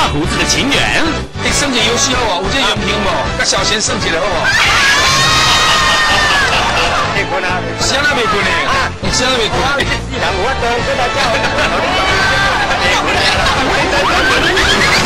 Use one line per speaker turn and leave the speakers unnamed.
大胡子的情缘。
你升级游戏好哦，有这用品无？甲小贤升级了好不？
结婚啊？
谁那没困呢？谁那没困？
人有法度，跟他叫。